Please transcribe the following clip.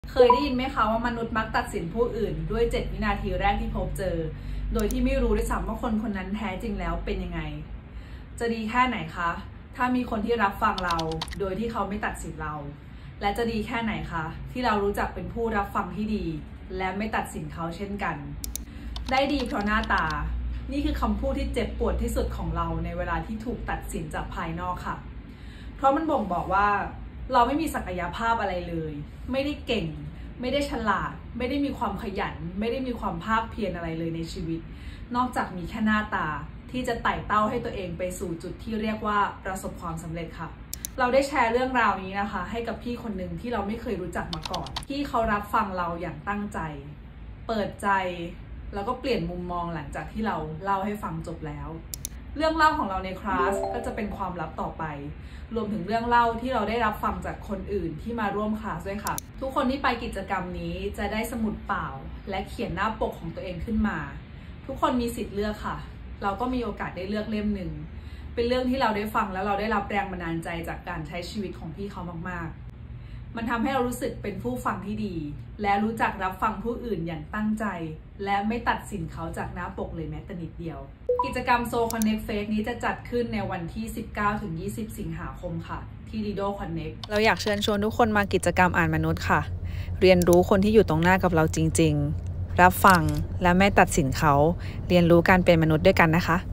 เคยได้ยินไหมคะว่ามนุษย์มักตัดสินผู้อื่นด้วย7 วินาทีแรกที่พบเจอโดยที่ไม่รู้ด้วยซ้ำว่าคนคนนั้นแท้จริงแล้วเป็นยังไงจะดีแค่ไหนคะถ้ามีคนที่รับฟังเราโดยที่เขาไม่ตัดสินเราและจะดีแค่ไหนคะที่เรารู้จักเป็นผู้รับฟังที่ดีและไม่ตัดสินเขาเช่นกันได้ดีเพราะหน้าตานี่คือคำพูดที่เจ็บปวดที่สุดของเราในเวลาที่ถูกตัดสินจากภายนอกค่ะเพราะมันบ่งบอกว่าเราไม่มีศักยภาพอะไรเลยไม่ได้เก่งไม่ได้ฉลาดไม่ได้มีความขยันไม่ได้มีความภาคเพียรอะไรเลยในชีวิตนอกจากมีแค่หน้าตาที่จะไต่เต้าให้ตัวเองไปสู่จุดที่เรียกว่าประสบความสำเร็จค่ะเราได้แชร์เรื่องราวนี้นะคะให้กับพี่คนหนึ่งที่เราไม่เคยรู้จักมาก่อนที่เขารับฟังเราอย่างตั้งใจเปิดใจแล้วก็เปลี่ยนมุมมองหลังจากที่เราเล่าให้ฟังจบแล้วเรื่องเล่าของเราในคลาสก็จะเป็นความลับต่อไปรวมถึงเรื่องเล่าที่เราได้รับฟังจากคนอื่นที่มาร่วมคลาสด้วยค่ะทุกคนที่ไปกิจกรรมนี้จะได้สมุดเปล่าและเขียนหน้าปกของตัวเองขึ้นมาทุกคนมีสิทธิ์เลือกค่ะเราก็มีโอกาสได้เลือกเล่มหนึ่งเป็นเรื่องที่เราได้ฟังแล้วเราได้รับแรงบันดาลใจจากการใช้ชีวิตของพี่เขามากๆมันทำให้เรารู้สึกเป็นผู้ฟังที่ดีและรู้จักรับฟังผู้อื่นอย่างตั้งใจและไม่ตัดสินเขาจากหน้าปกเลยแม้แต่นิดเดียวกิจกรรม Soul Connect Fest นี้จะจัดขึ้นในวันที่ 19-20 สิงหาคมค่ะที่ Lido Connect เราอยากเชิญชวนทุกคนมากิจกรรมอ่านมนุษย์ค่ะเรียนรู้คนที่อยู่ตรงหน้ากับเราจริงๆรับฟังและไม่ตัดสินเขาเรียนรู้การเป็นมนุษย์ด้วยกันนะคะ